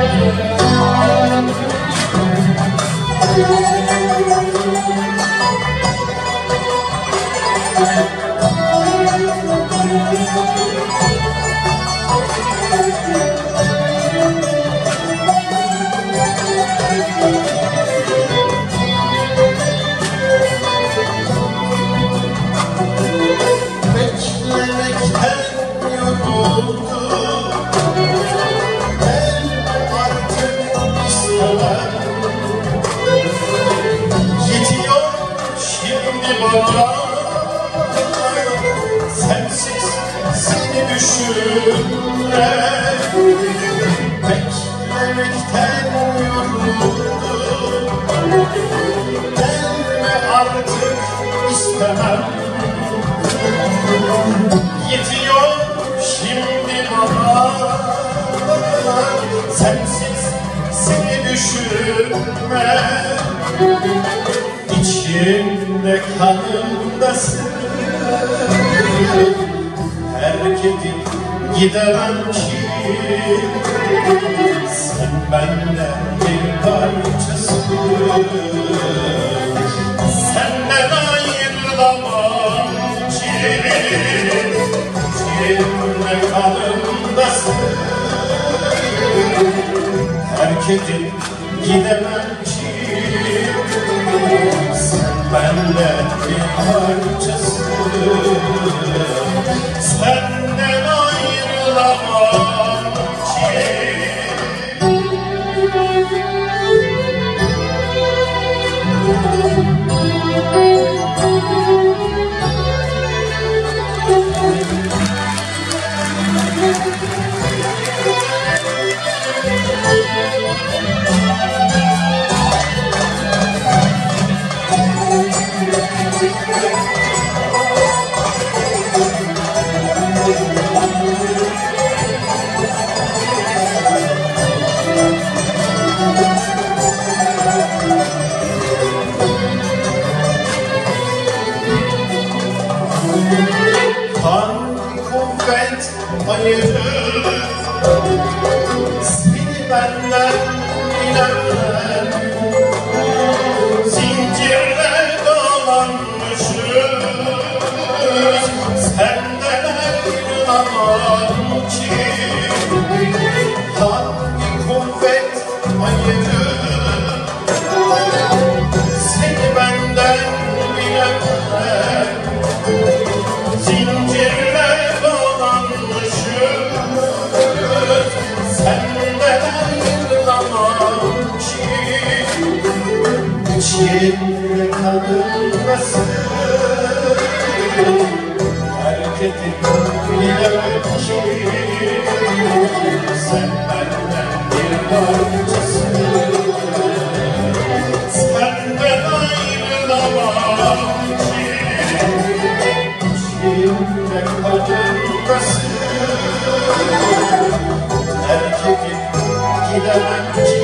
Sensiz seni düşünme, beklemekten yoruldum. Gelme artık istemem, yetiyor şimdi bana. Sensiz seni düşünme, İçimde kanımdasın. Terk edip gidemem ki, sen benden bir parçasın. Senden ayrılamam ki, içimde kanımdasın. Terk edip gidemem ki, sen benden bir parçasın. Senden ayrılamam ki. Hangi kuvvet ayırır seni benden bilemem. Zincirle dolanmışız, senden ayrılamam ki. Hangi kuvvet ayırır seni benden bilemem. Zincirle dolanmışız, senden ayrılamam ki. İçimde kanımdasın, terk edip gidemem ki. Sen benden bir parçasın, senden ayrılamam ki. İçimde kanımdasın, terk edip gidemem ki.